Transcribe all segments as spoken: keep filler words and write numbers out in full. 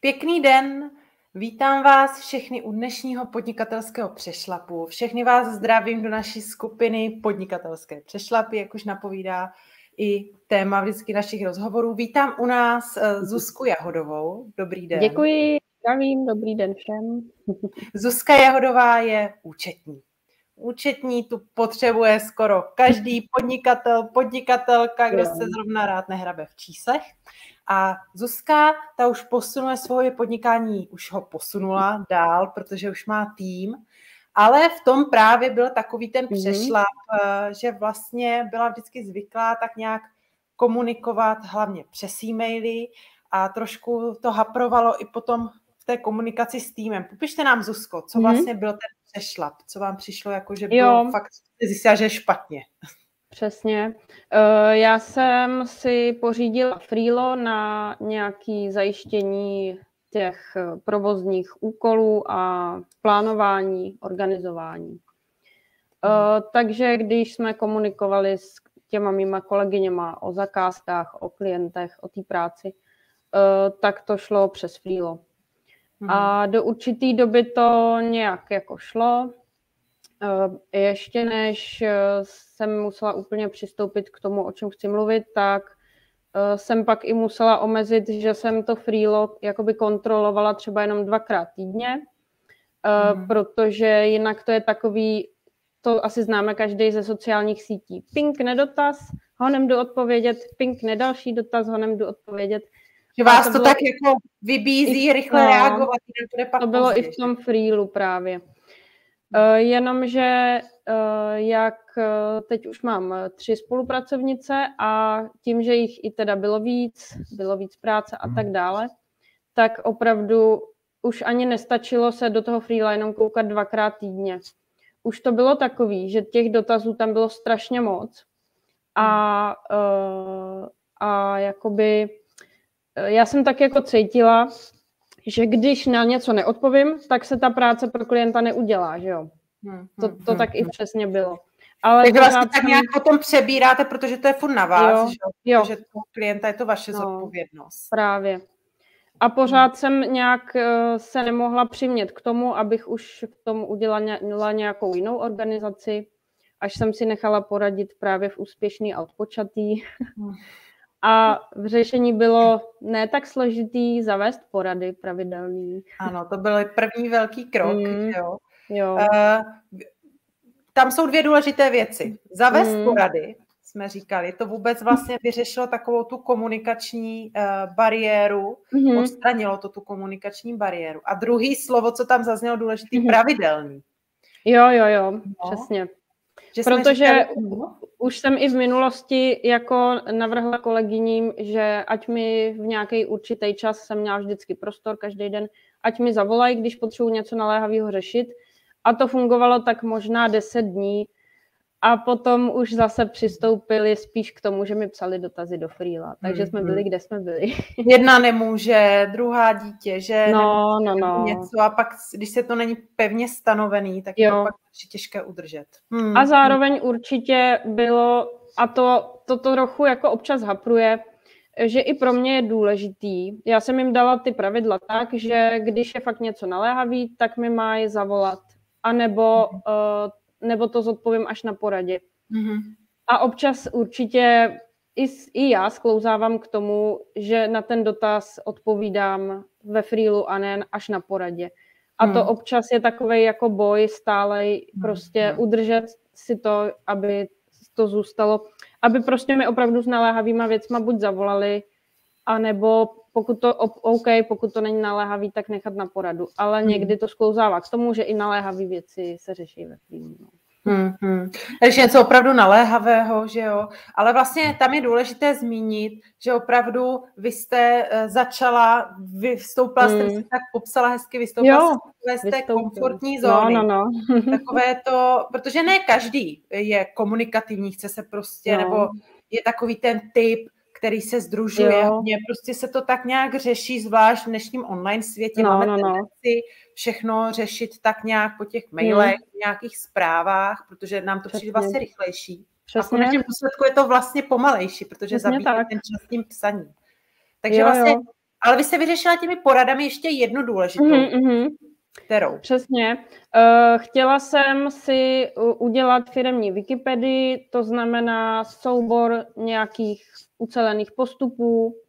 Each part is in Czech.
Pěkný den, vítám vás všechny u dnešního podnikatelského přešlapu. Všechny vás zdravím do naší skupiny Podnikatelské přešlapy, jak už napovídá i téma vždycky našich rozhovorů. Vítám u nás Zuzku Jahodovou. Dobrý den. Děkuji, zdravím, dobrý den všem. Zuzka Jahodová je účetní. Účetní tu potřebuje skoro každý podnikatel, podnikatelka, kdo se zrovna rád nehrabe v číslech. A Zuzka, ta už posunuje svoje podnikání, už ho posunula dál, protože už má tým, ale v tom právě byl takový ten přešlap, mm-hmm. že vlastně byla vždycky zvyklá tak nějak komunikovat, hlavně přes e-maily a trošku to haprovalo i potom v té komunikaci s týmem. Popište nám, Zuzko, co mm-hmm. vlastně byl ten přešlap, co vám přišlo, jako že bylo jo. fakt zjistila, že je špatně. Přesně. Já jsem si pořídila Freelo na nějaké zajištění těch provozních úkolů a plánování, organizování. Hmm. Takže když jsme komunikovali s těma mýma kolegyněma o zakázkách, o klientech, o té práci, tak to šlo přes Freelo. Hmm. A do určité doby to nějak jako šlo. Ještě než jsem musela úplně přistoupit k tomu, o čem chci mluvit, tak jsem pak i musela omezit, že jsem to Freelo jakoby kontrolovala třeba jenom dvakrát týdně, mm. protože jinak to je takový, to asi známe každý ze sociálních sítí. Ping, nedotaz, honem jdu odpovědět, ping, nedalší dotaz, honem jdu odpovědět. Že vás to, to bylo, tak jako vybízí rychle no, reagovat. Pak to bylo později. I v tom Freelu právě. Uh, jenomže uh, jak uh, teď už mám tři spolupracovnice a tím, že jich i teda bylo víc, bylo víc práce a tak dále, tak opravdu už ani nestačilo se do toho Freela jenom koukat dvakrát týdně. Už to bylo takový, že těch dotazů tam bylo strašně moc a, uh, a jakoby uh, já jsem tak jako cítila, že když na něco neodpovím, tak se ta práce pro klienta neudělá, že jo? Hmm, to, to hmm, tak hmm. i přesně bylo. Ale takže vlastně tak nějak potom přebíráte, protože to je furt na vás, jo, že jo? Protože to klienta je to vaše no, zodpovědnost. Právě. A pořád hmm. jsem nějak uh, se nemohla přimět k tomu, abych už v tom udělala nějakou jinou organizaci, až jsem si nechala poradit právě v Úspěšný a odpočatý. Hmm. A v řešení bylo ne tak složitý zavést porady pravidelný. Ano, to byl první velký krok. Mm, jo. Jo. Uh, tam jsou dvě důležité věci. Zavést mm. porady, jsme říkali, to vůbec vlastně vyřešilo takovou tu komunikační uh, bariéru, mm. odstranilo to tu komunikační bariéru. A druhý slovo, co tam zaznělo důležitý, mm. pravidelný. Jo, jo, jo, no. Přesně. Že Protože říkali, už jsem i v minulosti jako navrhla kolegyním, že ať mi v nějaký určitý čas, jsem měla vždycky prostor každý den, ať mi zavolají, když potřebuji něco naléhavého řešit. A to fungovalo tak možná deset dní. A potom už zase přistoupili spíš k tomu, že mi psali dotazy do Freela. Takže hmm, jsme byli, kde jsme byli. Jedna nemůže, druhá dítě, že no, no, no. něco. A pak, když se to není pevně stanovený, tak jo. je to pak těžké udržet. Hmm. A zároveň určitě bylo, a to, to, to trochu jako občas hapruje, že i pro mě je důležitý. Já jsem jim dala ty pravidla tak, že když je fakt něco naléhavý, tak mi mají zavolat. A nebo... Hmm. Uh, nebo to zodpovím až na poradě. Mm-hmm. A občas určitě i, i já sklouzávám k tomu, že na ten dotaz odpovídám ve Freelu a ne až na poradě. A mm. to občas je takovej jako boj stálej, mm. prostě mm. udržet si to, aby to zůstalo, aby prostě mi opravdu s naléhavýma věcma buď zavolali, anebo pokud to, OK, pokud to není naléhavý, tak nechat na poradu. Ale hmm. někdy to sklouzává k tomu, že i naléhavé věci se řeší ve Freelu. No. Hmm, hmm. Takže něco opravdu naléhavého, že jo. Ale vlastně tam je důležité zmínit, že opravdu vy jste uh, začala, vystoupila jste, hmm. tak popsala hezky, vystoupila jste z té komfortní zóny. No, no, no. Takové to, protože ne každý je komunikativní, chce se prostě, no. nebo je takový ten typ, který se sdružuje hodně, prostě se to tak nějak řeší, zvlášť v dnešním online světě. No, Máme no, tendenci no. všechno řešit tak nějak po těch mailech, hmm. nějakých zprávách, protože nám to přijde vlastně rychlejší. Přesně. A v konečném důsledku je to vlastně pomalejší, protože zabíjí ten čas tím psaním. Takže jo, vlastně, jo. Ale vy jste vyřešila těmi poradami ještě jednu důležitou. Mm-hmm. Kterou? Přesně. Uh, chtěla jsem si udělat firemní Wikipedii, to znamená soubor nějakých ucelených postupů. Uh,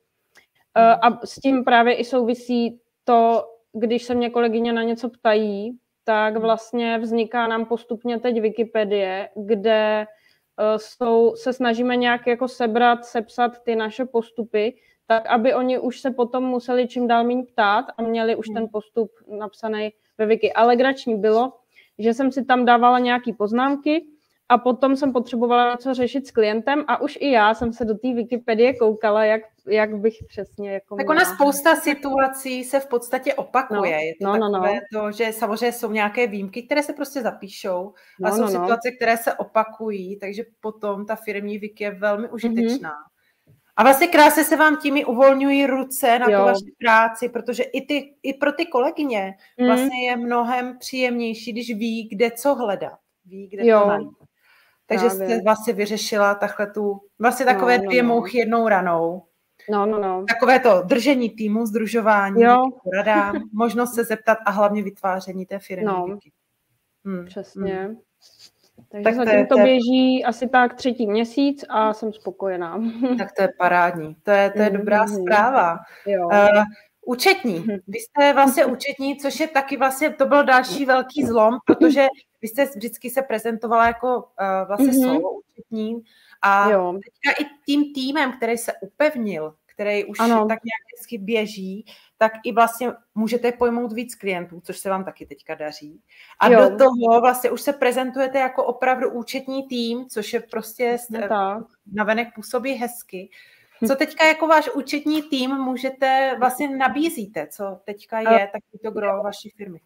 a s tím právě i souvisí to, když se mě kolegyně na něco ptají, tak vlastně vzniká nám postupně teď Wikipedie, kde uh, jsou, se snažíme nějak jako sebrat, sepsat ty naše postupy, tak aby oni už se potom museli čím dál méně ptát a měli už ten postup napsaný ve Wiki. A legrační bylo, že jsem si tam dávala nějaké poznámky a potom jsem potřebovala něco řešit s klientem a už i já jsem se do té Wikipedie koukala, jak, jak bych přesně jako Tak ona spousta situací se v podstatě opakuje. No, je to no, takové no. to, že samozřejmě jsou nějaké výjimky, které se prostě zapíšou no, a jsou no, situace, no. které se opakují, takže potom ta firemní Wiki je velmi užitečná. Mm-hmm. A vlastně krásně se vám tím uvolňují ruce na jo. tu vaši práci, protože i, ty, i pro ty kolegyně mm. vlastně je mnohem příjemnější, když ví, kde co hledat, ví, kde jo. to najít. Takže Právě. jste vlastně vyřešila takhle tu, vlastně takové no, no, dvě no. mouchy jednou ranou. No, no, no. Takové to držení týmu, sdružování, poradám, možnost se zeptat a hlavně vytváření té firmy. No, hmm. přesně. Hmm. Takže tak zatím to, je, to běží to... asi tak třetí měsíc a jsem spokojená. Tak to je parádní. To je, to je dobrá mm-hmm. zpráva. Jo. Uh, účetní. Vy jste vlastně účetní, což je taky vlastně, to byl další velký zlom, protože vy jste vždycky se prezentovala jako uh, vlastně mm-hmm. solo účetní a jo. teďka i tím týmem, který se upevnil, který už ano. tak nějak hezky běží, tak i vlastně můžete pojmout víc klientů, což se vám taky teďka daří. A jo. do toho vlastně už se prezentujete jako opravdu účetní tým, což je prostě no navenek působí hezky. Co teďka jako váš účetní tým můžete, vlastně nabízíte, co teďka je takový to gro vaší firmy?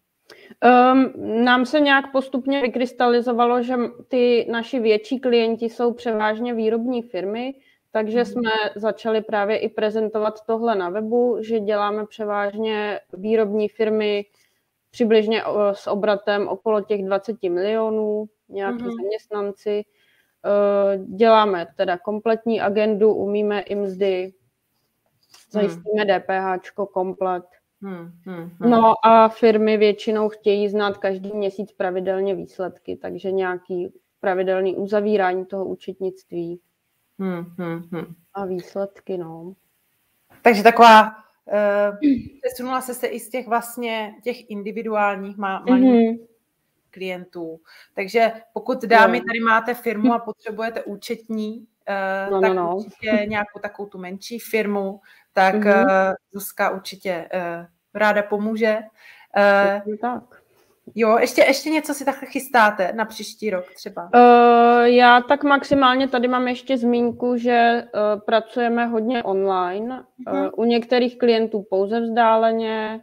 Um, nám se nějak postupně vykrystalizovalo, že ty naši větší klienti jsou převážně výrobní firmy, takže jsme začali právě i prezentovat tohle na webu, že děláme převážně výrobní firmy přibližně s obratem okolo těch dvacet milionů, nějaký mm-hmm. zaměstnanci. Děláme teda kompletní agendu, umíme i mzdy, zajistíme DPHčko komplet. Hmm, hmm, hmm. No a firmy většinou chtějí znát každý měsíc pravidelně výsledky, takže nějaký pravidelný uzavírání toho účetnictví. Hmm, hmm, hmm. A výsledky, no. Takže taková, uh, přesunula se se i z těch vlastně těch individuálních má, mm-hmm. klientů. Takže pokud dámy no. tady máte firmu a potřebujete účetní, uh, no, tak no, no. určitě nějakou takovou tu menší firmu, tak mm-hmm. uh, Zuzka určitě uh, ráda pomůže. Uh, tak. Jo, ještě, ještě něco si takhle chystáte na příští rok třeba? Uh, já tak maximálně tady mám ještě zmínku, že uh, pracujeme hodně online. Uh-huh. Uh, u některých klientů pouze vzdáleně.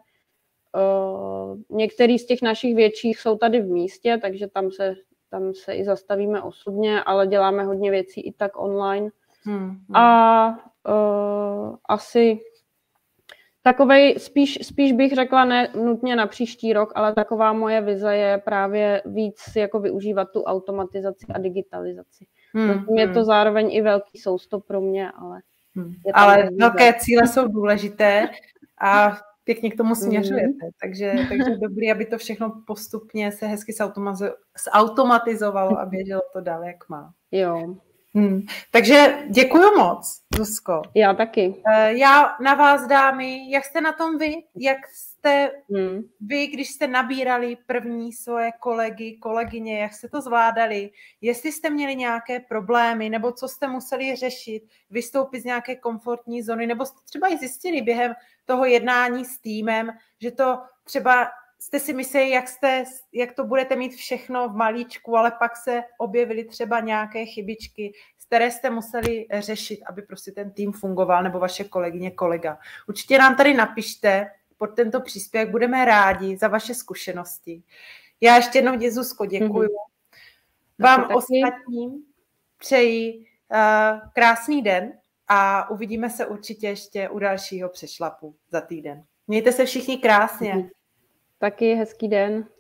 Uh, některý z těch našich větších jsou tady v místě, takže tam se, tam se i zastavíme osobně, ale děláme hodně věcí i tak online. Hmm, hmm. A uh, asi takovej, spíš, spíš bych řekla ne nutně na příští rok, ale taková moje vize je právě víc jako využívat tu automatizaci a digitalizaci. Hmm, je hmm. to zároveň i velký sousto pro mě, ale... Hmm. Ale velké cíle jsou důležité a pěkně k tomu směřujete. Hmm. Takže, takže dobrý, aby to všechno postupně se hezky zautomatizovalo a běželo to dál, jak má. Jo. Hmm. Takže děkuju moc, Zuzko. Já taky. Já na vás, dámy, jak jste na tom vy? Jak jste hmm. vy, když jste nabírali první svoje kolegy, kolegyně, jak jste to zvládali? Jestli jste měli nějaké problémy, nebo co jste museli řešit, vystoupit z nějaké komfortní zóny, nebo jste třeba i zjistili během toho jednání s týmem, že to třeba jste si mysleli, jak, jste, jak to budete mít všechno v malíčku, ale pak se objevily třeba nějaké chybičky, které jste museli řešit, aby prostě ten tým fungoval, nebo vaše kolegyně, kolega. Určitě nám tady napište pod tento příspěvek, budeme rádi za vaše zkušenosti. Já ještě jednou, Zuzko, děkuju. Mm-hmm. Vám taky. Ostatním přeji uh, krásný den a uvidíme se určitě ještě u dalšího přešlapu za týden. Mějte se všichni krásně. Mm-hmm. Taky hezký den.